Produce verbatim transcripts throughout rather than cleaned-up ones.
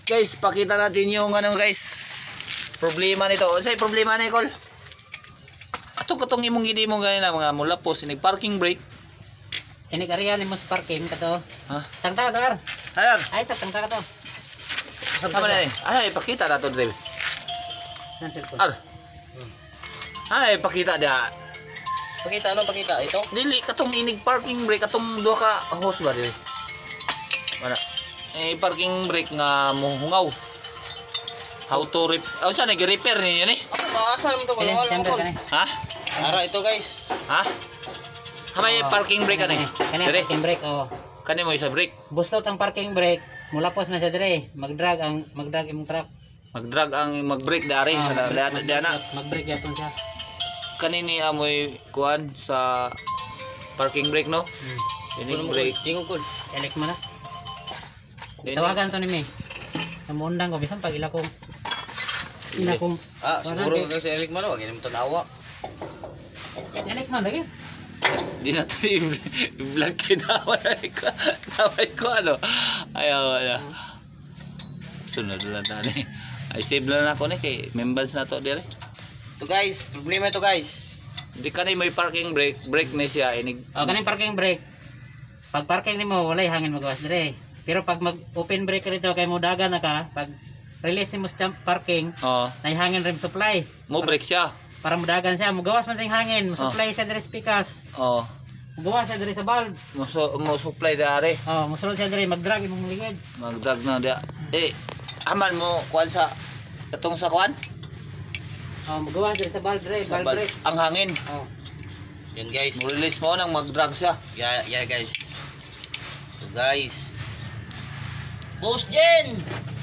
Guys, pakita natin yung ano guys, problema nito. Unsay problema ni Col? Atong katong imong gidi mo ganina mga mula po sinig parking brake. Ini karya ni mo sa parking kato. Ha? Tangta ka to. Ayan. Ay sa tangta ka to. Sa pa na eh. Ano ipakita na to drill? Nan cellphone. Ar. Ano ipakita dia? Pakita ano pakita ito? Dili katong inig parking brake katong duha ka hose ba dili? Wala. Eh parking brake nga mohungaw. How to rep? Oh, saan nag-repair niyo ni? Ako baasa naman to Kani wala chamber ko. kani. Ha? Ara ito guys. Ha? Hamay Oh, parking brake ani. Kani Dire. parking brake oh. Kani mo isa brake. Bustot ang parking brake. Mula pos na sa dire. Mag-drag ang mag-drag imong truck. Mag-drag ang mag-brake dari Ah, kada mag- dana dana. Mag-brake yapon siya. Kanini amoy kuan sa parking brake no? Hmm. Inig brake. Tingog ko. Select mo na. Ini- Tawagan to ni mi. Namundang ko bisan pag ila kong ila kong Ah, Wala, siguro kay- kasi elik man wag mo tanawa. select mo lagi. Di na to i-vlog kay naman ko. Naway ko ano. Ayaw wala. Sunod lang tani. Ay save lang ako ni kay members na to dire. To guys, problema ito guys. Di kanay may parking brake, brake ni siya inig. O kaning parking brake. Pag parking nimo walay hangin magawas dire. Pero pag mag-open brake rito kay mo dagan na ka, pag release nimo sa parking, Oh, nay hangin rim supply. mo brake siya. Para mudagan siya, mugawas man sing hangin, mo supply siya dire sa pikas. Oh, Mugawas siya dire sa valve. mo so, mo supply dari. Oh, musulod siya dire mag-drag imong ligid. Magdag na dia. Eh, aman mo kuan sa katong sa kuan? Oh, mugawas dire sa valve dire, Sa valve bal- brake. ang hangin. Oh. Yan guys. Mo release mo nang mag-drag siya. Yeah, yeah guys. To guys. Boss Jen.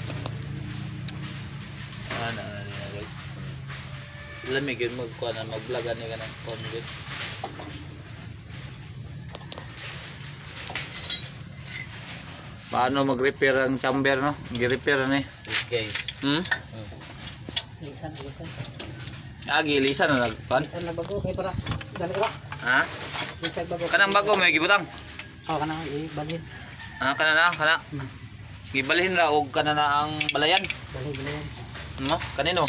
Ano na na guys. Lamig yun magkuan na mag-vlog ani ka ng content. Paano mag-repair ang chamber no? Gi-repair ni. Yes guys. Hmm? Lisan, lisan. Agi lisan na nagpan. Lisan na bago kay para dali ba? Ha? Lisan bago. Kanang bago may gibutang. Oh, kanang ibalhin. Ah, kana na, kana. Hmm. Gibalhin ra og kana na ang balayan. Dali dali. No? Kanino?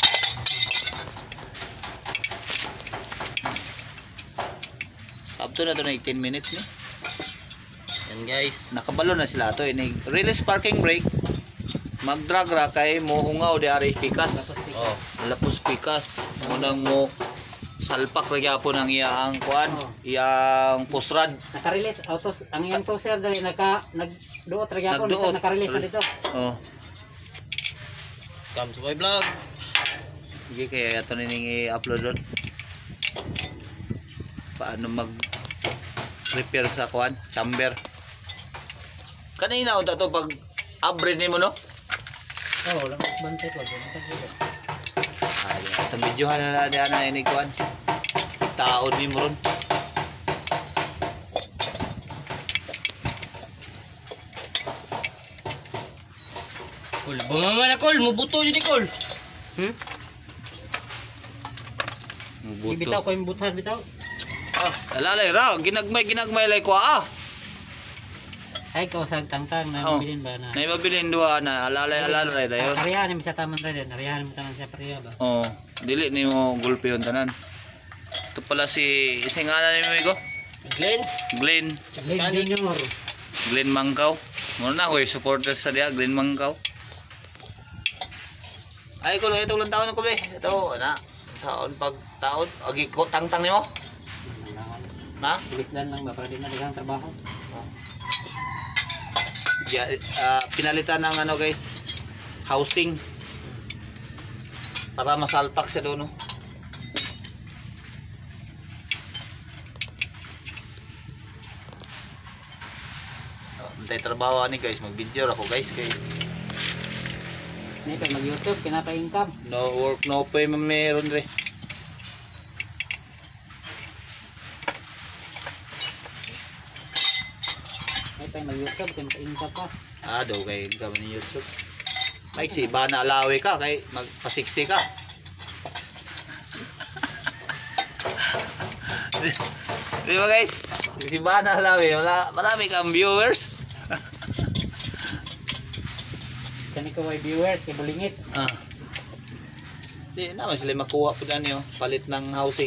Up to na to na eighteen minutes ni. Yan guys. Nakabalo na sila to ini. Release parking brake. Mag-drag ra kay mohungaw di ari pikas. Oh. Lapos pikas. Munang mo salpak ra gyapon ang iyang kuan, Oh. iyang pusrad. Naka-release autos ang iyang toaster dali naka nagduot ra gyapon Nagduot. bisan naka-release na dito. Oh. Come to my vlog. Sige kaya ato ning i-upload doon. Paano mag repair sa kuan, chamber. Kanina unta to pag abre nimo no? Oh, wala mas bantay ko dyan. Ay, atong videohan na na diyan na ini kuan. Taod ni mo ron. Kol, banganga na kol, mubuto yun ni kol. Hmm? Mubuto. Ibitaw ko yung butar bitaw. Ah, alalay ra, ginagmay ginagmay lay ko ah. Ay ko sa tangtang na Oh. bilin ba na. Nay mabilin duha na alalay alalay dayon. Arihan mo sa taman ra din. Arihan mo taman sa priya ba. Oh, dili nimo gulpi yon tanan. Ito pala si isang ngalan nimo igo? Glenn. Glenn, Lane Junior. Glenn Mangkaw. Mo na ko supporters sa dia Glenn Mangkaw. Ay ko ito lang taon ko be. Ito na sa on pag taon agi ko tangtang nimo. Ha? Bilisdan lang ba para di na digang trabaho. Ya, ah, pinalitan ng ano guys, housing para masalpak siya doon no? Oh, antay trabaho ni guys, mag video ako guys kay Ni pa mag-YouTube kinapa-income. no work no pay man meron re. Ni pa mag-YouTube kinapa-income pa. Ah, daw kay gawa ni YouTube. Mike, si Bana alawi ka kay magpasiksi ka. Di ba guys? Si Bana alawi, wala marami kang viewers. Kan Kani ko may viewers kay bulingit. Ah. Di naman sila makuha po dyan yun. Palit ng housing.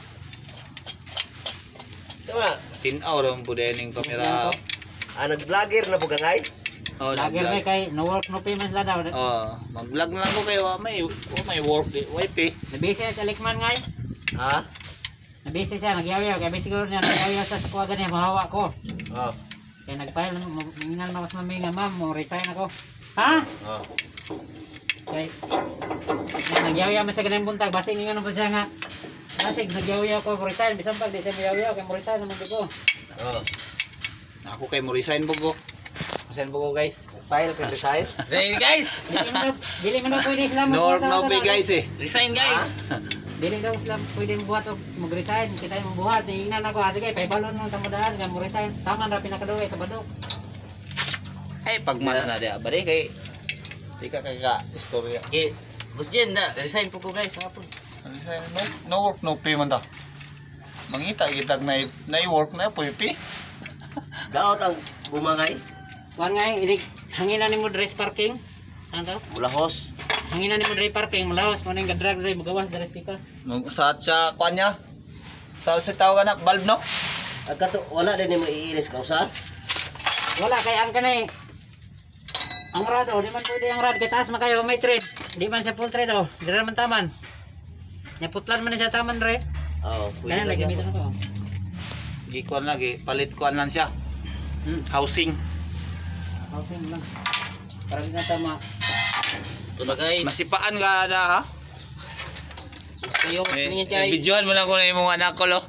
Tama. Tinaw rin po din yung kamera. Ah, nag-vlogger na po gangay? Oh, Lager nag-vlog. may kay no work no payment la daw. Oh, mag-vlog na lang ko kayo. ah, May, oh, may work di. Wipe eh. Nabisi sa Likman ngay. Ha? Nabisi siya nagyaw-yaw kay bisi siguro niya nagyaw sa sa kuwagan niya mahawa ko. Oh. Kaya nagpile mingan mas mami nga ma'am mo resign ako. Ha? Oh. Kay nagyaw-yaw man sa ganang buntag basi ningon pa siya nga. Basig nagyaw-yaw ko resign bisan pag di siya nagyaw-yaw kay mo resign naman ko. Oh. Ako kay mo resign bugo. Resign bugo guys. File ka resign? Resign guys. Dili man daw- Dili man daw pwede sila No work no pay magbuhat- guys eh. Resign guys. Dili daw sila pwede buhat o mag-resign. Kita yung buhat. Tingnan ako. Ah, sige, paibalon mo tamadaan. Nga mo resign. Tama na pinakaduwi sa badok. Ay, pagmas na dia. Bari kay di ka kaya istorya. Okay. Boss Jen, na resign po ko guys sa hapon. Resign, No, no work no pay man ta. Mangita kitag na na work na po pi. Daot ang bumangay? Kuan nga eh, ilig hanginan nimo dress parking. Ano to? Mulahos. Hanginan nimo dress parking, malawas mo ning gadrag dre magawas dress speaker. Sa sa kanya. Sa sa tawag na bulb no. Agka to, wala din mo iinis ka usa? Wala kay ang kanay. Ang rad oh, di man pwede ang rad kay taas man kayo may thread. Di man sa full thread oh. Dira man taman. Nya putlan man na siya taman re. Oo, Kaya lagi lang gamiton ako. Gi kuan lagi, palit kuan lang siya. Hmm. Housing. Housing lang. Para di na tama. Ito na guys. Masipaan ka na ha. Kayo, Eh, tingin eh, guys. videohan mo na ko na yung mga anak ko lo.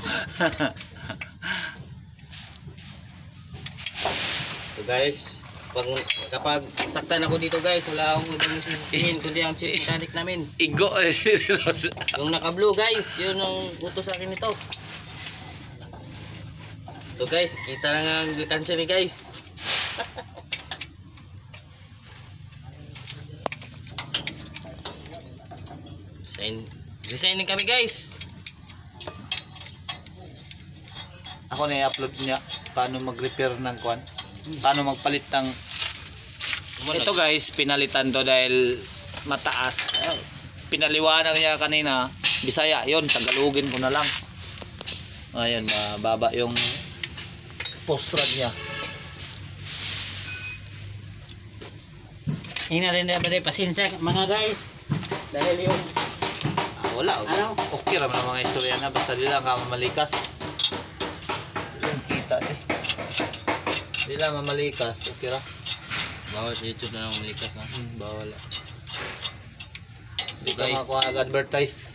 Ito guys. Pag, kapag saktan ako dito guys, wala akong ibang sisisihin kundi ang chip mechanic namin. Igo. Yung naka-blue guys, yun ang utos sa akin ito. Ito guys, kita lang ang alkansya ni guys. Resign, resigning kami guys. Ako na i-upload niya paano mag-repair ng kuan. Paano magpalit ng ito guys, pinalitan to dahil mataas. Ayun, pinaliwanag niya kanina, Bisaya, yon Tagalogin ko na lang. Ayun, mababa yung post rod niya. Ina rin na ba pasensya mga guys. Dahil yung Ah, wala, Ano? okay raman ang mga istorya na basta di lang ka mamalikas. Di lang kita eh. Di lang mamalikas, okay ra. Bawal sa YouTube na lang malikas na. Hmm, bawal. Di Guys. ka makuha advertise.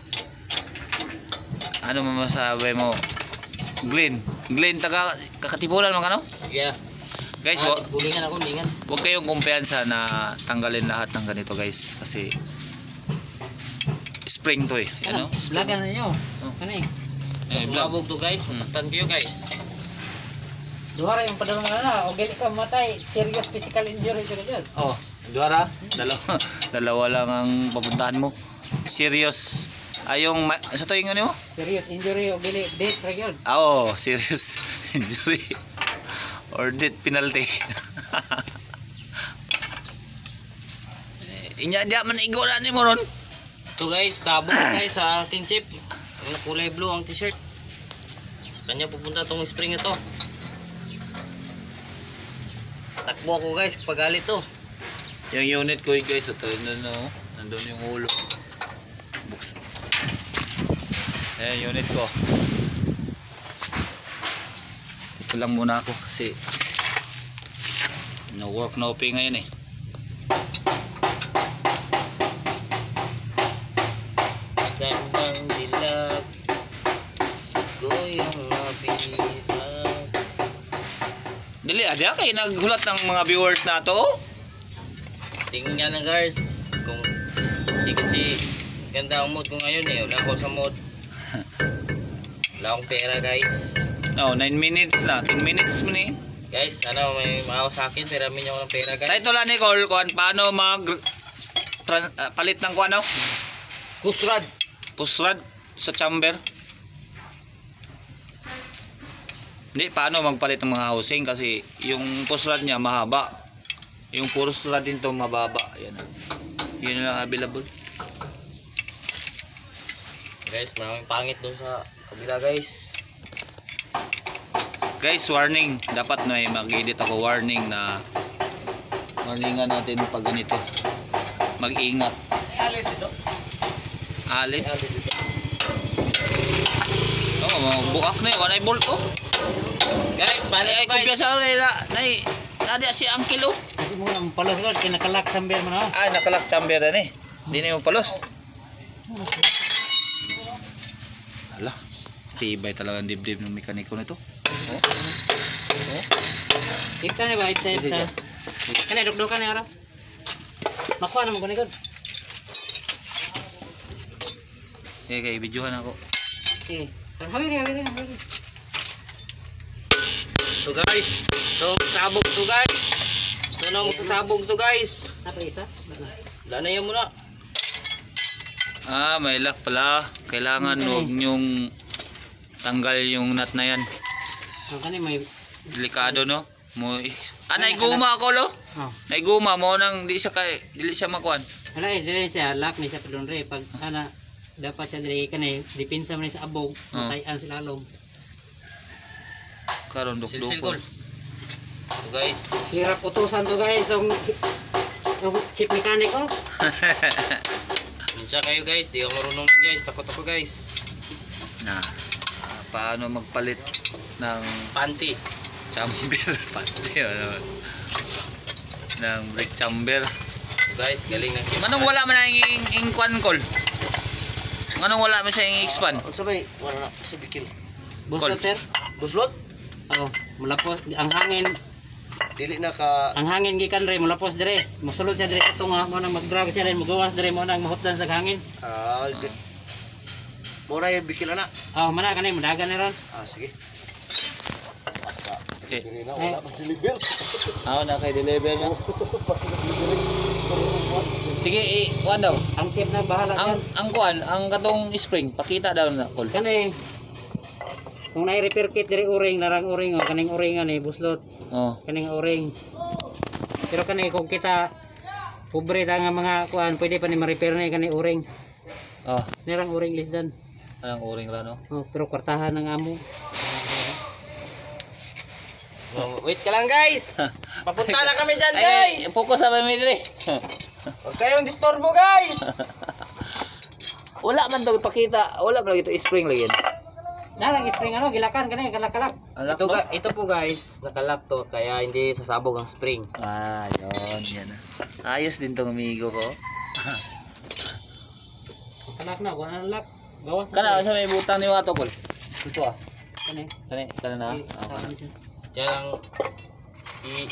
Ano mo masabi mo? Glenn, Glenn taga kakatipulan mo kano? Yeah. Guys, ah, wa- gulingan ako, gulingan. huwag kayong kumpiyansa na tanggalin lahat ng ganito guys kasi spring to eh, ano? ano? Vlogan na nyo. Oh. Ano eh? Eh, vlog. Sumabog to guys, masaktan kayo guys. Duhara yung padalong na. O gali ka matay. Serious physical injury ka na dyan. Oh, Duara, dalawa, dalawa lang ang papuntahan mo. Serious. Ay, yung ma- sa tuwing ano mo? Serious injury o gali death ra yun. Ah, oo, serious injury or death penalty. Eh, Inya dia man igo na ni mo ron. Ito guys, sabog guys sa aking chip. Yung kulay blue ang t-shirt. Sa kanya pupunta tong spring ito. Takbo ako guys, pagalit to. Yung unit ko guys, ito no, no, nandun yung ulo. Buksan. Eh, unit ko. Ito lang muna ako kasi no work no pay ngayon eh. Gandang dilag. Ko yung nabilag. Dili, ada kay naghulat ng mga viewers na to. Tingnan na guys. Kung hindi kasi ganda ang mood ko ngayon eh. Wala ako sa mood. Wala akong pera guys. No, nine minutes na, ten minutes mo ni. Guys, sana may maawa sa akin. Peramin niyo ako ng pera guys. Kahit wala ni Cole, kuan paano mag tran- ah, palit ng kuan ano? Kusrad. Pusrad sa chamber. Hindi, paano magpalit ng mga housing kasi yung pusrad niya mahaba. Yung puros rod din to mababa. Yan ah. Yun lang available. Guys, maraming pangit doon sa kabila guys. Guys, warning. Dapat may mag-edit ako warning na warningan natin pag ganito. Mag-ingat. Alit dito. Alit. Alit dito. Oo, oh, buak na yun. Wala yung bolt oh. Guys, balik Ay, guys. kumpiyansa ko na na. Nay, nadi si Uncle oh. Hindi mo lang palos ko, kinakalak sambil mo na. Ah, nakalak chamber na ni. Hindi na yung palos. Hala, tibay talaga ang dibdib ng mekaniko nito. Oh. Oh. Ipta ni ba? Ipta, Kasi ipta. siya. Kani, dukdukan ni Ara. Makuha naman ko ni God. Okay, okay, videohan ako. Okay. Hawiri, hawiri, hawiri. So guys, so sabog to guys. So na mo sabog to guys. Apa isa? Bala. Wala na yan muna. Ah, may lock pala. Kailangan Okay. huwag nyong tanggal yung nut na yan. So kani may Delikado no. Mo ah, naiguma ako lo. oh. Naiguma mo nang di siya kay dili siya makuan. Wala eh, dili siya lock ni siya padung re pag ana dapat siya diri kanay dipinsa man sa abog, Oh. matayan sila alom. Karon Silsil dukdukon. kol. So guys, Hirap utusan to guys, yung yung chip mechanic oh. minsan kayo guys, di ako marunong nun, guys. Takot ako guys. Na ah, paano magpalit ng Panty. chamber pati ano ng brake chamber. So guys, galing ng chip. Manong wala man ang ing ing kwan kol. Manong wala man siya ing expand. Ang sabay, wala na sa bikil. Buslot sir. Buslot? Oh, mulapos ang hangin, Dili na ka... ang hangin gikan re mulapos dire. Mosulod siya dire sa tunga mo nang magdrag siya rin magawas dire mo nang mahutdan sa hangin. Ah, uh, mura yung bikil na. Oh, mana kanay mudagan ni ron. Ah, sige. Okay. Dili na, wala pa deliver. Ako na kay deliver niya. Sige, i kuan daw. Ang chip na bahala Ang diyan. ang kuan, ang katong spring, pakita daw na kol. Kanay kung na repair kit dire uring narang uring oh kaning uringan ni buslot. Oh. Kaning uring. Pero kanay kung kita pobre ta nga mga kuan pwede pa ni ma-repair ni kaning uring. Oh, Nirang uring lisdan. anong uring ra no? Oh, pero kwartahan ng amo. Oh, wait ka lang guys. Papunta na kami dyan Ay, guys. focus sa pamilya dire. Huwag kayong disturbo guys. Wala man daw ipakita, wala man ito spring lagi. Narang spring ano gilakan kanay kalak-kalak. Anak Ito, mo? ga- ito po guys, nakalak to kaya hindi sasabog ang spring. Ah, yun, yan. Ayos din tong amigo ko. Kalak na, wala lock. Gawas. Kana sa may butang ni Wato kol. Ito ah. Kanay. Kani, kana na. I- Ah, kana. Yan ang i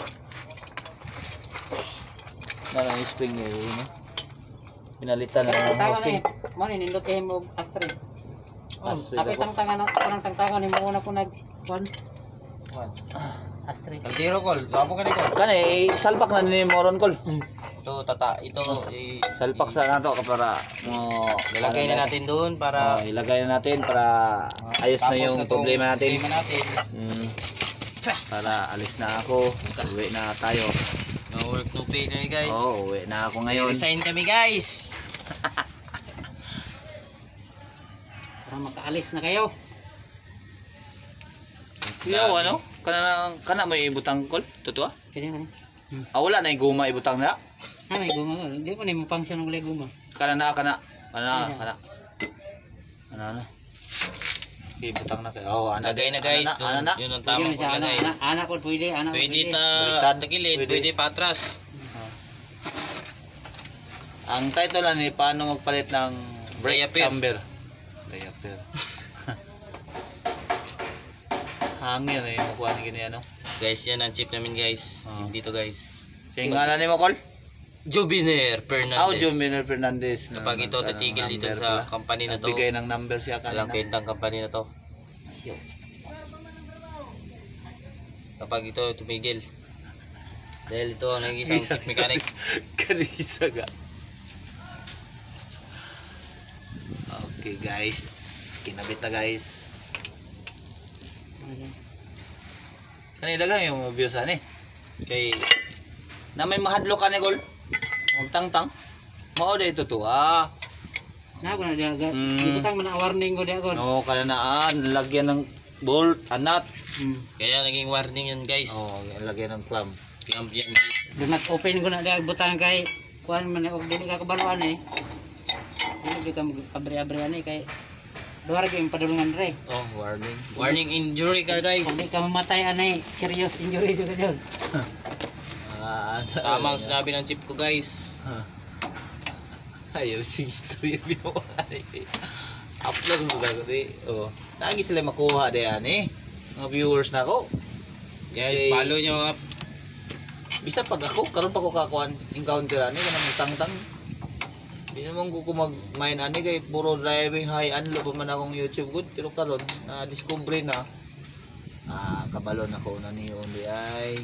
Na lang yung spring niya yun. eh. Pinalitan na ng Tangan housing. ni, mo ni nindot kay mo astre. Oh, Astre apit ako. ang tangan ng parang tangtangan ni mo una ko nag one Ah, astre. Kaldero kol, labo ka ni kol. Kana eh, salpak na ni Moron kol. Hmm. Ito tata, ito i Salpak sa nato para mo Ilagay na natin doon para Oh, ilagay na natin para ayos na tapos yung na tong problema natin. Problema natin. Mm. Para alis na ako. Uwi na tayo. No work no pay na guys. Oo, uwi na ako ngayon. Resign kami guys. Para makaalis na kayo. Siya ano? Kana kana may ibutang kol? Totoo? Kaya nga. Hmm. Ah, wala na yung guma ibutang na. Ah, may guma. Hindi ko ni mo function ng ulay guma. Kana na kana. Kana Ano? kana. Ano ano? Ibutang na kayo. Oh, ana. Lagay na guys. Ana, ana na. Yun ang Pwede tamang na siya anak, paglagay. anak, anak ko pwede, anak ko Pwede pwede. ta Baliktad. tagilid, Pwede. pwede patras. Ang title na ni paano magpalit ng brake Diaper. chamber. Diaper. Hangin eh, makuha ni ganyan, no? Guys, yan ang chip namin guys. Ah. Chip dito guys. Yung ngalan ni mo, Col? Jubiner Fernandez. Ah, Juminer Fernandez. Kapag ito titigil dito sa company na to, Nagbigay ng number siya walang kanina. kwentang company na to. Kapag ito tumigil. Dahil ito ang nag-isang chip mechanic. Kanisa ga. Okay guys, kinabit na guys. Kanina lang yung views ani. Kay Na may mahadlo ka ni gol. Magtangtang. Mao day ito to ah. Na ko na dia ga. Mm. Ibutang man ang warning ko dia kon. Oo, kaya naan, lagyan ng bolt, anat. Hmm. Kaya naging warning yun guys. Oo, lagyan ng clamp. Clamp yan guys. Do not open ko na dia butang kay kuan man og dili ka kabaluan eh. Dili ka magkabre-abre ani kay duha ra gyud padulungan re. Oh, warning. Warning injury ka guys. Kung di ka mamatay ani serious injury jud ka Ah, Tama ang sinabi ng chip ko guys. Ayaw sing stream mo. Upload mo ba ko di? Oh. Lagi sila makuha diyan eh. Mga viewers na ko. Guys, Okay. follow nyo up. Bisa pag ako karon pa ko kakuan encounter ani kanang tangtang. Di naman ko ko mag-mine ani kay puro driving high unload pa man akong YouTube good pero karon na discover na ah kabalon ako na ni only ay.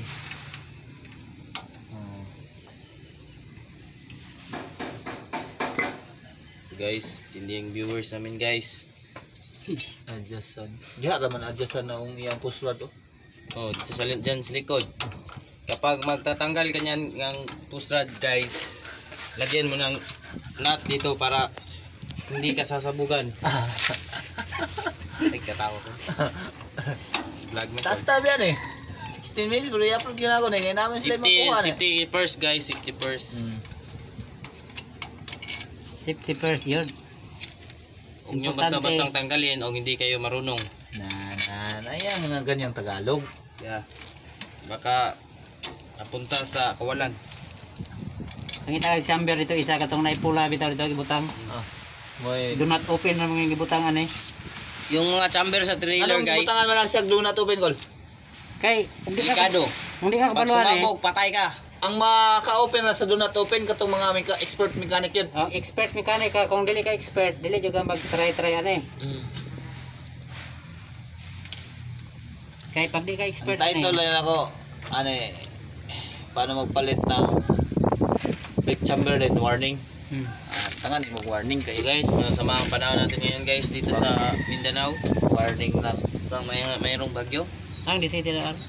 Oh. Guys, hindi yung viewers namin guys. Adjustan. Diha ra man adjustan na ang iyang pusrad oh. Oh, dito sa dyan sa likod. Kapag magtatanggal ka niyan ng push rod guys, lagyan mo ng nut dito para hindi ka sasabugan. Ay, katawa ko. Vlog mo. Taas tab yan eh. sixteen minutes pero i-upload yun ako na. Ngayon namin sila Safety, makuha na. safety first guys, safety first. Hmm. Safety first yun. Huwag nyo Importante. basta-bastang tanggalin o hindi kayo marunong. Na, na, na, yan mga ganyang Tagalog. Yeah. Baka napunta sa kawalan. Ang itawag chamber dito isa katong naipula bitaw dito gibutang. Ah, may... Do not open na mga gibutang ani. Yung mga chamber sa trailer Anong guys, butangan mo lang siya do not open goal? Kay hindi ka delikado. hindi ka Pag kabaluan eh. sumabog, patay ka. Ang maka-open na sa do not open katong mga meka expert mechanic yun. Ang expert mechanic ka kung dili ka expert dili jud ka mag-try-try ani. Mm. Kay pag di ka Ang expert title ani. lang ako, ano eh, paano magpalit ng brake chamber din, warning. Hmm. Ah, tangan, mag-warning Okay kayo. guys, masama ang panahon natin ngayon guys dito sa Mindanao. Warning lang. Hanggang may, mayroong bagyo. Ang di city na.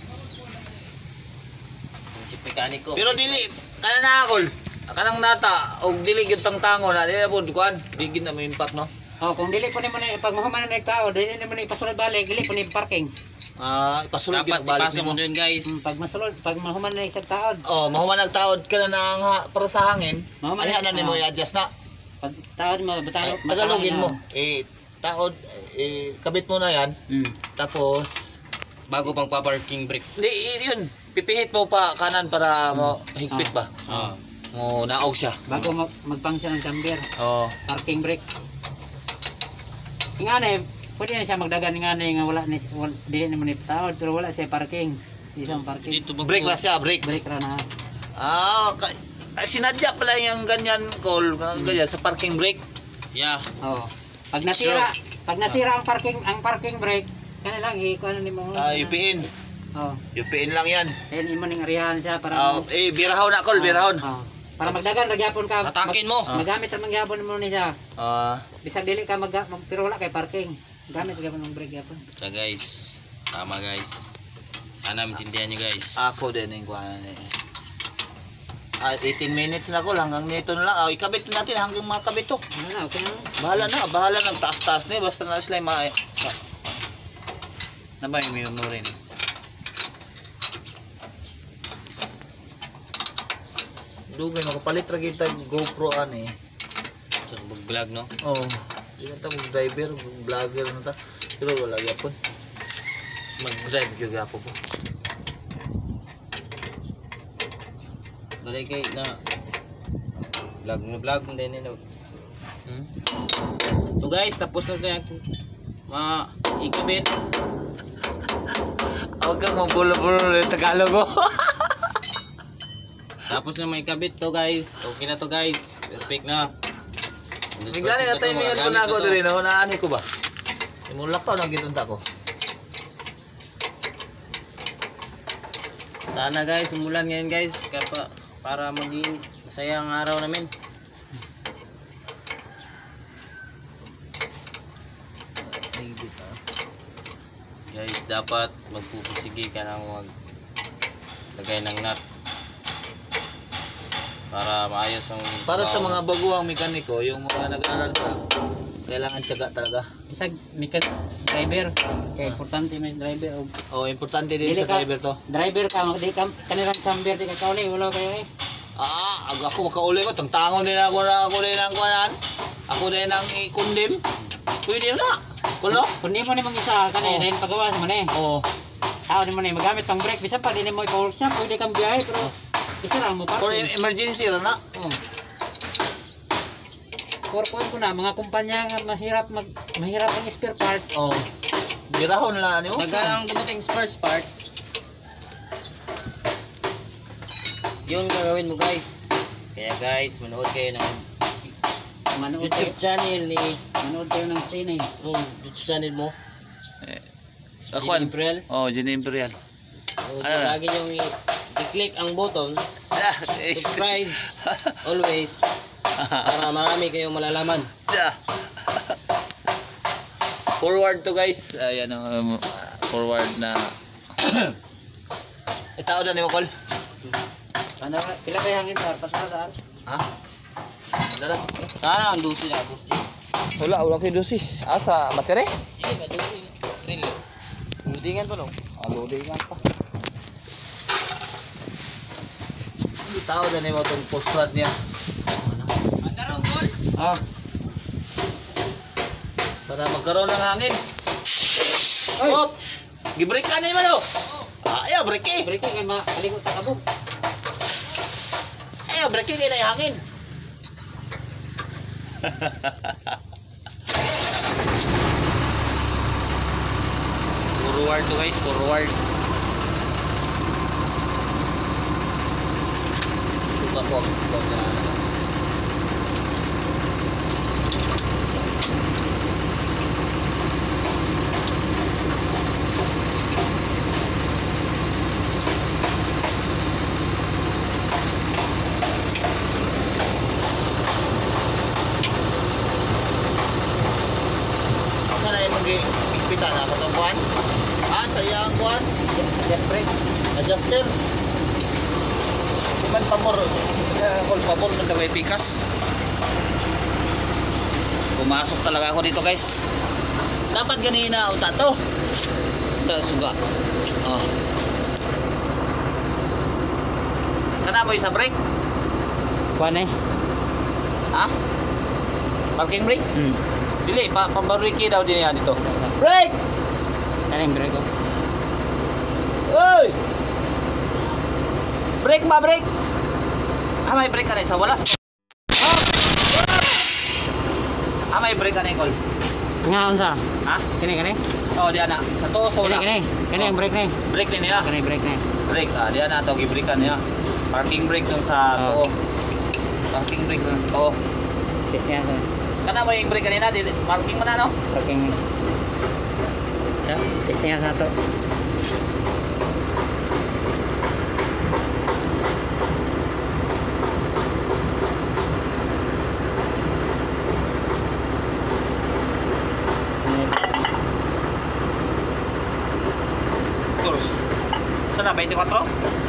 Si mekaniko. Pero dili, kana na ako. Kanang nata, og dili gyud tang tango na, dili na po, kuan, bigin na mo impact no? Oh, kung dili po ni mo na pag mahuman na nagtao, dili ni mo na ipasulod balik, dili po ni parking. Ah, ipasulod Dapat ginagbalik ipasa mo. mo dun guys. Hmm, pag masulod, pag mahuman na isang taon, Oh, mahuman nagtaod ka na nang ha, para sa hangin. Mahuman Ay, na- na nimo ah. i-adjust na. pag taon mo Ay, batayo, Tagalogin mo. Eh, taod, eh, kabit mo na yan. Hmm. Tapos, Bago pang pa-parking brake. di, i- yun, pipihit mo pa kanan para mo higpit ba? Ah. Mo naog siya. Bago mag mag-function ang chamber, Oh, parking brake. Nga na, pwede na siya magdagan nga na nga wala ni wala, dili naman ni taon pero wala siya parking. Isang parking. Dito ba break ba siya, break. Break ra na. Ah, ka, ah, sinadya pala yung ganyan call, ganyan sa parking brake. Yeah. Oh. Pag nasira, pag nasira ang parking ang parking brake, kana lang i kuno nimo. Ah, U P N. Oh. U P N lang yan. Ayun imo ning arihan siya para Ah, eh, birahon na call, birahon. Oh. Para magdagan ra gyapon ka. Atakin mo. Ah. Magamit ra man gyapon mo ni siya. Ah, Bisag dili ka mag, mag pero wala kay parking. Gamit ra gyapon ng brake gyapon. So guys, tama guys. Sana maintindihan nyo guys. ako din yung kuha na eh. Ah, eighteen minutes na ko hanggang nito na lang. Ah, ikabit natin hanggang makabit to. Ano na, okay na. Bahala na, bahala ng taas-taas na eh. Basta na sila yung mga... Na ba yung memory ni? Dugay, makapalit ra kita GoPro ani. So, vlog no? Oo. Di na ta mag-driver, vlogger na ta. Pero wala gyapon. Mag-drive gyud gyapon po. Dali kay na vlog na vlog na din no. Hmm? So guys, tapos na tayo ma ikabit. Huwag kang mabulo-bulo yung Tagalog ko. Tapos na may kabit to guys. Okay na to guys. Perfect na. May gani na tayo mingan ko na ako dito. No? Naani ko ba? Simulak ko na ginunta ko. Sana guys, umulan ngayon guys. Kapa, para maging masaya ang araw namin. Ay, dito. Guys, dapat magpupusigi ka ng mag lagay ng nut. para maayos ang Para sa trabaho. mga baguhang mekaniko, yung mga nag-aaral pa, kailangan tiyaga talaga. Isag mikat driver. Kaya importante may driver. O, Oh, importante din Dili sa ka- driver to. driver ka, di ka kanirang chamber di ka kauli, wala kayo eh. Ah, ag ako makauli ko, tangtangon din ako na ako din ang kuanan. Ako din ang ikundim. Pwede na. Kulo? Kung di mo ni mag-isa ka na, Oh. dahil pagawa sa man eh. Oh. Tao di mo ni magamit pang brake, bisa pa di mo ipa-workshop, pwede kang biyahe, pero isa lang mo pa. For em- emergency ra na. Oh. For kuan ko na, mga kumpanya nga mahirap mag mahirap ang spare part. Oh. Birahon na nimo. Nagalang dumating sports parts. Yun gagawin mo guys. Kaya guys, manood kayo ng Manood kayo, YouTube channel ni manood kayo ng training. yung YouTube channel mo. Eh, Gene Ako. Imperial. Oh, Gene Imperial. So, Ano na? lagi nyo i- i-click ang button, Ah, eh, subscribe always para marami kayong malalaman. Ah. Forward to guys. Ayan um, forward na. Itaw na ni mo call. Ano ba? Pila kaya hangin sir? Pasara. Ha? Dara. Sana ang dusi na dusi. Wala, wala kay dosi. Asa materi? Hindi ba dusi? Really? Hudingan pa no? Alo di nga pa. Itaw na ni mo tong postcard niya. Andarong gol. Oh. Para magkaroon ng hangin. Oy. Oh! Gibrek ka na mo. Ah, ayaw break eh. Brake kay makalingot ta kabog. Ayaw break eh kay na hangin. Forward to guys, forward. Buka ko, buka na. Sana yung mag-ipitan ako ng buwan? Ah, saya ang buwan? Just brake. Adjuster. Di man pamor. Uh, all pamor man daw ay pikas. Pumasok talaga ako dito guys. Dapat ganina uta to. Sa suga. Oh. Kana mo sa brake? Kuan eh. Ha? Parking brake? Hmm. Dili, pa pambariki daw din yan dito. Brake! Kaning brake ko. Oy! Brake ma, brake! Ah, may brake ka na sa walas. Ah, may brake ka na ikol. Nga unsa? Ha? Kini kini. Oh, di ana. Sa to, so Kini na. kini. Kini ang brake ni. Brake din niya. Kini brake ni. Brake, ah, di ana to, gibrika niya. Parking brake dun sa Oh. to. Parking brake dun sa to. Test niya sa Kana mo yung brake kanina, di, parking mo na, no? parking. Ya, test niya sa to. Terus. Sana, twenty-four?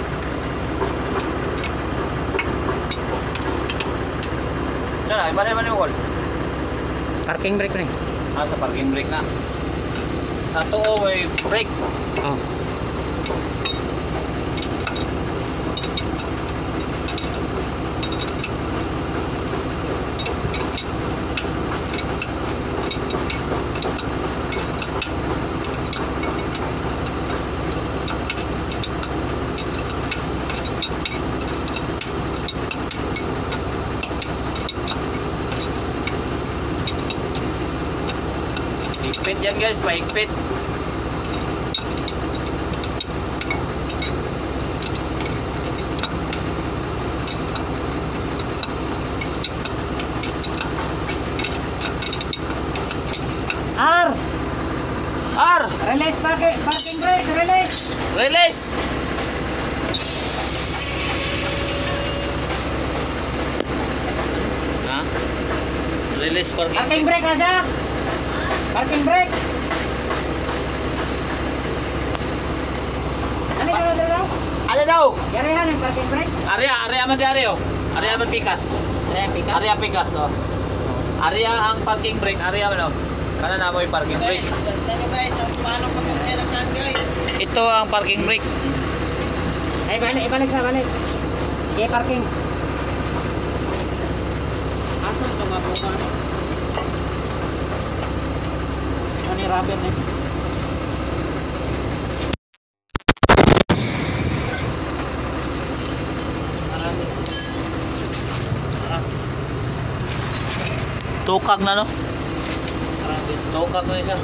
Sana, iba-iba ni mo, Col. Parking brake ni. Ah, sa parking brake na. Sa to, may brake. Oh. Higpit yan guys, mahigpit. R. R! Release parking parking brake, release. Release! Ha? Release parking Parking brake aja. Parking brake. Ano ka daw? Ano daw? Yari yan ang parking brake. Area, area man di area oh. Area man pikas. Area pikas. Area pikas oh. Area ang parking brake, area man oh. Kana na mo yung parking brake. Guys, ano guys, ang paano pagkukuha ng kan guys? Ito ang parking brake. Ay, balik, ibalik na, balik. Okay, parking. Asan ito nga po ba? Ano yung rubber na yun? Marami. Marami. Tukak na no? Marami. Tukak na siya.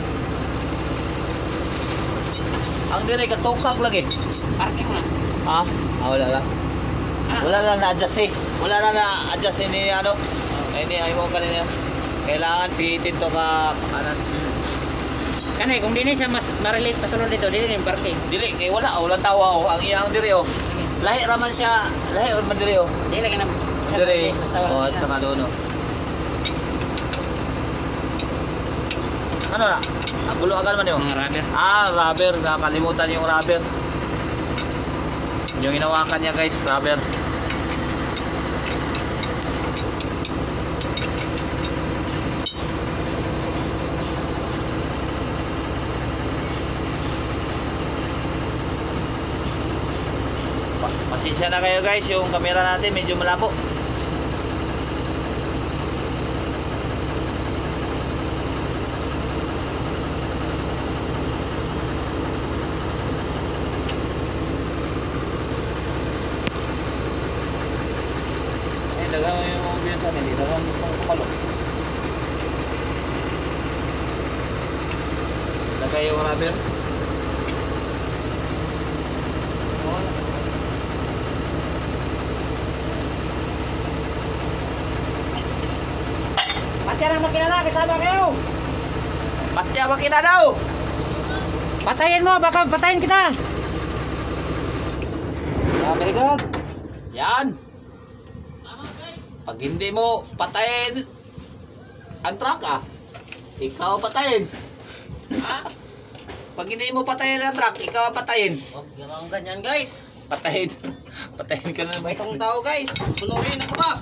Ang dire ka tukak lagi. Parking na. Ha? Ah, wala lang. Ah. Wala lang na-adjust eh. Wala lang na-adjust ini ano. Ay ni ay mo kanina. Kailangan pihitin to ka pakanan. Kanay, kung di na siya mas ma-release pasunod dito, di na yung parking. Dili kay wala oh, wala tawa oh. Ang iyang dire oh. Lahi raman siya, lahi man dire oh. Di lagi na. Dire. Oh, at saka doon oh. Ano na? Ang gulo agad man yun. Mga rubber. Ah, rubber. Nakalimutan yung rubber. Yung inawakan niya guys, rubber. Pa pasensya na kayo guys, yung camera natin medyo malabo. Dagang yung mga biyasan nila, dagang gusto ko kapalo. Lagay yung rubber. Patya na makinala, kasama kayo. Patya ba kita daw? Patayin mo, baka patayin kita. Yeah, very good. Yan. Pag hindi mo patayin ang truck ah, ikaw patayin. Ha? Pag hindi mo patayin ang truck, ikaw patayin. Huwag ganun ganyan guys. Patayin. Patayin ka na May itong tao guys. Sunurin ako ba?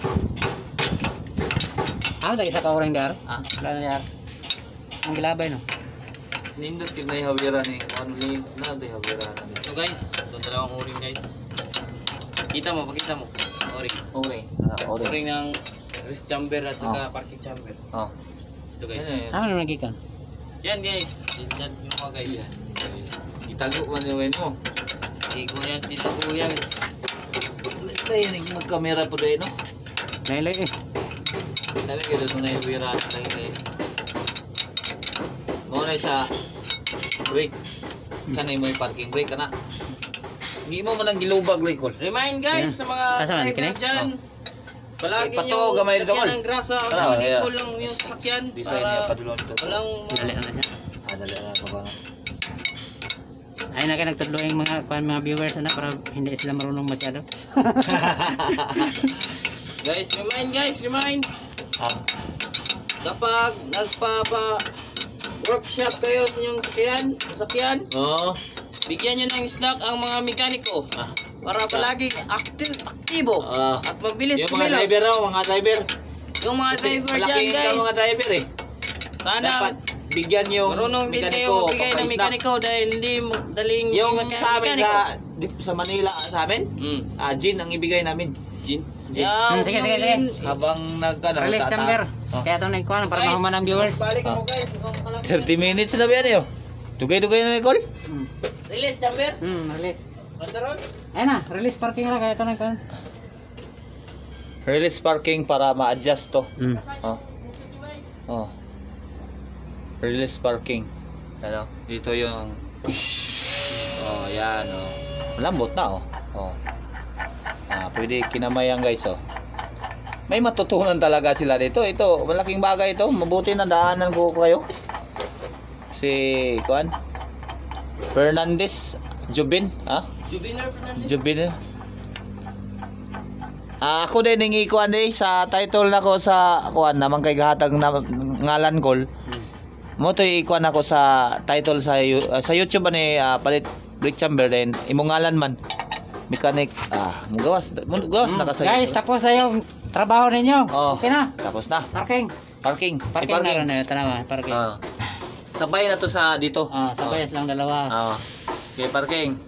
Ano tayo sa kaurang dar? Ah, Wala na dar. Ang gilabay no. nindot yun na yung hawira ni ano ni na ito yung hawira na ni. Ito guys, ito dalawang uring guys. Kita mo, pakita mo. Uring. Okay. Ah, okay. Uring ng wrist chamber at saka Oh. parking chamber. Oh. Ito guys. Yan, Ano na nagikan? Yan guys. Yan yung mga guys. yan. Itago man yung ano mo. Hindi ko yan tinaguya guys. Dahil nag-camera po dahil no. Lailay eh. Dami kayo doon na yung hawira na dahil mo na sa brake. Kanay mo yung parking brake kana. Hindi mo man ang gilubag Likol. Remind guys sa mga Kasama, driver kinig? dyan. Palagi Pato, nyo gamay dito, lagyan Col. ng grasa. Tara, Hindi yeah. ko lang yung sasakyan. Design niya Para padulong dito. walang Dali na siya. Ah, dali na sa bang. Ay na kayo nagtudlo yung mga, mga viewers na para hindi sila marunong masyado. Guys, remind guys, remind. Ah, Kapag nagpapa workshop kayo sa inyong sakyan, sasakyan, oo. bigyan nyo ng slack ang mga mekaniko Ah, para palagi active, aktibo ah. at mabilis Yung mga kumilos. driver raw, mga driver. Yung mga Kasi driver malaki dyan income guys, mga driver eh. sana Dapat bigyan yung marunong din kayo mekaniko, magbigay ng papaisnak. mekaniko dahil hindi mo- daling Yung meka- sa amin mekaniko. sa di- sa Manila sa amin, Hmm. ah, gin ang ibigay namin. Gin. Gin. Yeah, Hmm, sige, sige, sige. Habang nag ano, Release tata- chamber. Oh. Kaya ito na ikuha para Guys, mahuman ang viewers. Balik Ah. mo guys. mukhang malaki. thirty minutes na ba yan eh? oh? Dugay-dugay na Nicole? Hmm. Release chamber. Hmm, release. Pantaron. Ayun na, release parking na kaya ito na ikuha. Release parking para ma-adjust to. Hmm. Oh. Oh. Release parking. Ano? Dito yung oh, yan oh. Malambot na oh. Oh. Ah, pwede kinamayan guys oh. May matutunan talaga sila dito. Ito, malaking bagay ito. Mabuti na daanan ko kayo. Si Kuan Fernandez Jubin, ha? Jubinar Fernandez. Jubin. Ah, ako din ningi kuan eh sa title nako sa kuan naman kay gahatag na ngalan ko. Mo to ikuan ako sa title sa yu- ah, sa YouTube ani ah, palit Brick Chamber din imong ngalan man. mechanic. Ah, mugawas, mugawas Mm, na kasayo. guys, tapos na yung trabaho ninyo. Oh. Okay na. Tapos na. Parking. Parking. Parking, Parking. na rin na tanawa, parking. Ah. Sabay na to sa dito. Ah, sabay silang dalawa. Oh. Okay, parking.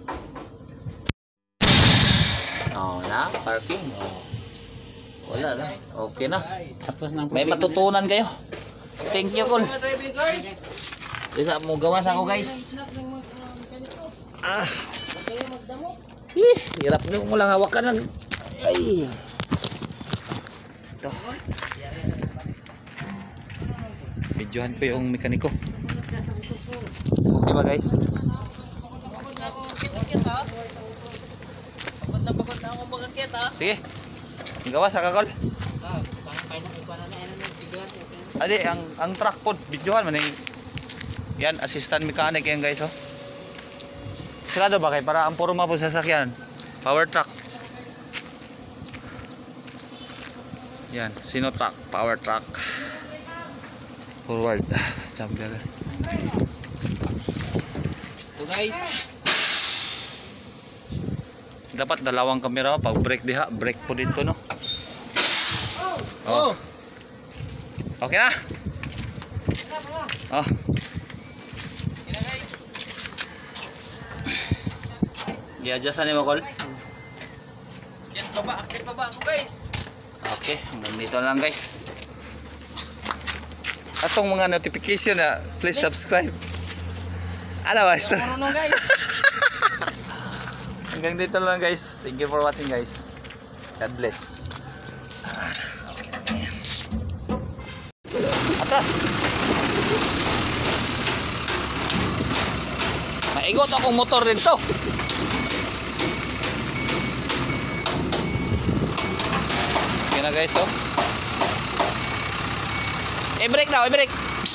Oh, na, parking. Oh. Wala na. Okay na. Tapos ng May matutunan kayo. Thank you, Col. Isa mo gawas ako, guys. Ah. Ih, hirap nyo mo lang hawakan ng... Ay. Ito. Videohan ko yung mekaniko. Okay ba, guys? Sige. Gawas ka, Col. Adi, ang ang truck pod videohan man yung yan, assistant mechanic yan, guys, oh. Sigurado ba kay para ang puro po sasakyan. Power truck. Yan, sino truck, power truck. Forward. Champion. So guys, Dapat dalawang kamera pag brake diha, brake po dito, no. oh, Okay na. Oh. ina guys. I-adjustan mo, Col. Yan baba, akit baba ako guys. Okay, hanggang dito lang, guys. Atong mga notification na, please subscribe. Ano ba ito? Marunong guys. Hanggang dito lang, guys. Thank you for watching, guys. God bless. Atas. Maigot akong motor dito. Okay na, guys, oh. I-brake daw, i-brake.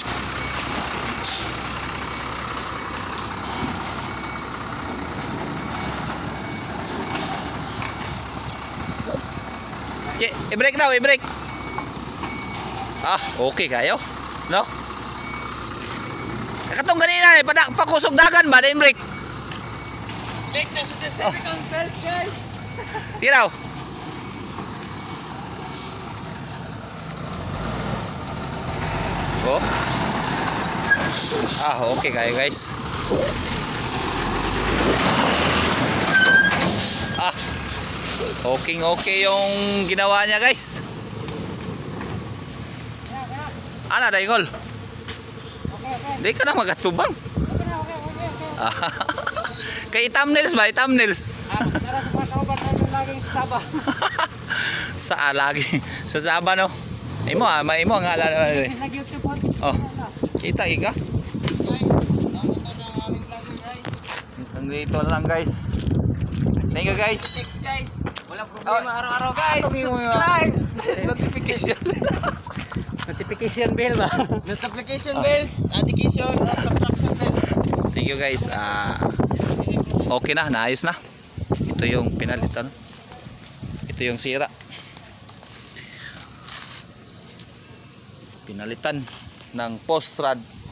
Okay, i-brake daw, i-brake. Ah, okay kayo. No? Katong ganina eh, pada pakusog dagan ba din brake. Take na sa second self guys. Tiraw. Oh. Ah, okay kayo, guys. Ah. Okay, okay yung ginawa niya, guys. Ana daingol. Di ka na magatubang. Kay thumbnails ba? Thumbnails. Para sa mga kauban natin laging sa Saba. Sa lagi. Sa Saba, no. Imo ah, may imo ang ala. Nag-YouTube po. Oh. Kita ika. Guys, ang ito na ang aming vlog guys. Nandito lang, guys. Thank you, guys. Next guys. Walang problema Oh. araw-araw guys. Ano yung mga- Subscribe. Notification. Notification bell ba? Notification bells, notification, subscription bells. Thank you, guys. Ah, okay na, naayos na. Ito yung pinalitan. Ito yung sira. Pinalitan ng post rod